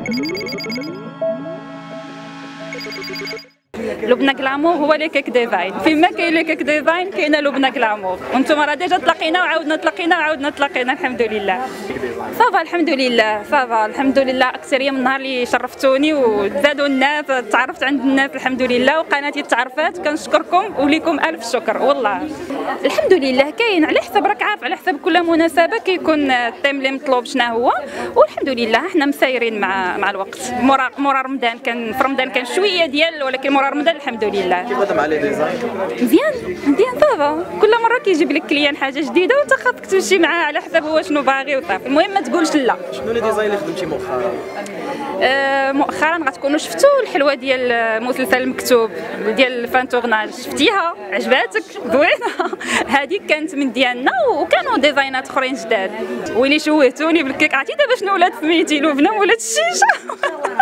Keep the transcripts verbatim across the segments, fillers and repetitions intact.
لبنى كلامور هو لي كيك ديفاين، فيما كاين لي كيك ديفاين كاينه لبنى كلامور، وانتم راه ديجا تلاقينا وعاودنا تلاقينا وعاودنا تلاقينا الحمد لله. صافا الحمد لله، صافا الحمد لله، اكثريه من النهار اللي شرفتوني وزادوا الناس، تعرفت عند الناس الحمد لله، وقناتي تعرفات، كنشكركم وليكم الف شكر والله. الحمد لله كاين على حسب، راك عارف على حسب كل مناسبه كيكون التيم اللي مطلوب شنو هو، والحمد لله حنا مسايرين مع مع الوقت. مورا مورا رمضان كان في رمضان كان شويه ديال، ولكن مورا رمضان الحمد لله. كيف خدم على ديزاين؟ مزيان مزيان صافا، كل مره كيجيب لك كليان حاجه جديده وانت خاصك تمشي معاه على حسب هو شنو باغي وصافي، المهم ما تقولش لا. شنو لي ديزاين اللي خدمتي مؤخرا؟ آه مؤخرا غتكونوا شفتوا الحلوه ديال مسلسل المكتوب ديال فان تورناج، شفتيها عجباتك زوينه هذه كانت من ديالنا، وكانوا ديزاينات اخرين جداد. ويلي شوهتوني بالكيك، عرفتي دابا شنو ولات سميتي لبنى ولات الشيشه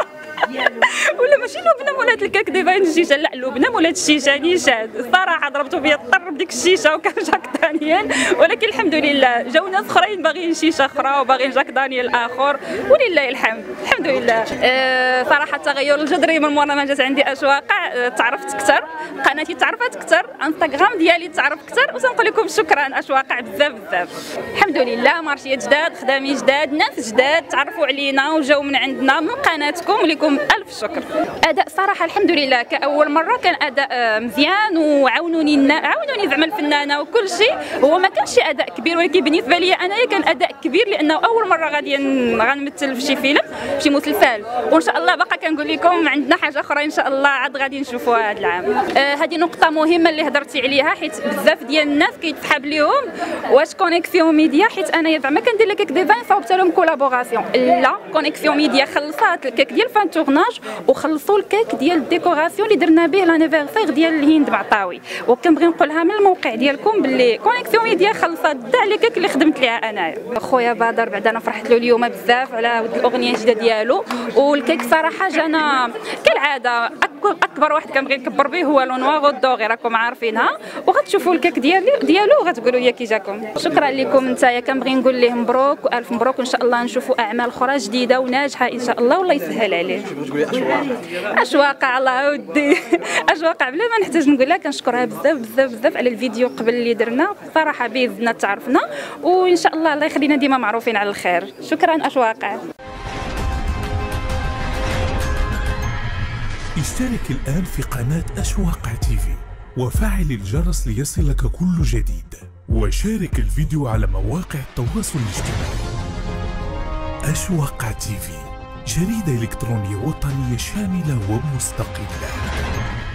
ولا ماشي لبنى ولات الكيك ديفاين الشيشه، لا لبنى ولات الشيشه نيشان. الصراحه ضربتو بيا الطر بديك الشيشه وكان جاك دانيال، ولكن الحمد لله جاو ناس اخرين باغيين شيشه اخرى وباغيين جاك دانيال اخر، ولله الحمد الحمد لله. أه صراحه التغير الجذري من مورا ما جات عندي اشواقع، أه تعرفت اكثر، قناتي تعرفت اكثر، انستغرام ديالي تعرف اكثر، وسنقول لكم شكرا اشواقع بزاف بزاف. الحمد لله مارشيات جداد، خدامين جداد، ناس جداد تعرفوا علينا وجاو من عندنا من قناتكم، ولكم الف شكر. اداء صراحه الحمد لله كاول مره كان اداء مزيان، وعاونوني عاونوني زعما الفنانه وكل شيء. هو ما كانش اداء كبير، ولكن بالنسبه لي انايا كان اداء كبير، لانه اول مره غادي غنمثل في شي فيلم في شي مسلسل، وان شاء الله باقا كنقول لكم عندنا حاجه اخرى ان شاء الله عاد غادي نشوفوها هذا العام. آه هذه نقطه مهمه اللي هضرتي عليها، حيت بزاف ديال الناس كيتسحب ليهم واش كونيكسيون ميديا، حيت انايا زعما كندير لك ديزاين صوبت لهم كولابوراسيون. لا، كونيكسيون ميديا خلصات الكيك ديال فان تورناج وخلصوا الكيك ديال الديكوراسيون اللي درنا به لانيفرسير ديال الهند بعطاوي، وكنبغي نقولها من الموقع ديالكم باللي كونيكسيون ميديا خلصت كاع لي كيك اللي خدمت ليها انايا. خويا بدر بعد انا فرحت له اليوم بزاف على ود الاغنيه الجديده ديالو، والكيك صراحه جانا كالعاده اكبر واحد كنبغي نكبر به هو لو نوار والدوغي، راكم عارفينها، وغتشوفوا الكيك ديالي ديالو وغتقولوا لي كي جاكم. شكرا لكم نتايا، كنبغي نقول ليه مبروك والف مبروك، وان شاء الله نشوفوا اعمال اخرى جديده وناجحه ان شاء الله، والله يسهل عليه. اشواقع الله ودي اشواقع بلا ما نحتاج نقولها، كنشكرها بزاف بزاف بزاف على الفيديو قبل اللي درنا، صراحه به زدنا تعرفنا، وان شاء الله الله يخلينا ديما معروفين على الخير. شكرا اشواقع. اشترك الآن في قناة أشواقع تيفي وفعل الجرس ليصلك كل جديد، وشارك الفيديو على مواقع التواصل الاجتماعي. أشواقع تيفي، جريدة إلكترونية وطنية شاملة ومستقلة.